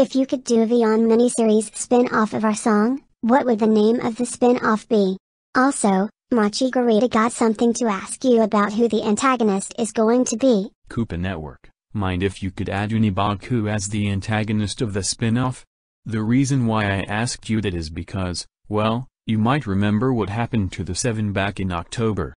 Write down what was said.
If you could do a Vyond miniseries spin-off of our song, what would the name of the spin-off be? Also, Machi Garita got something to ask you about who the antagonist is going to be. Koopa Network, mind if you could add Unibanco as the antagonist of the spin-off? The reason why I asked you that is because, well, you might remember what happened to the Seven back in October.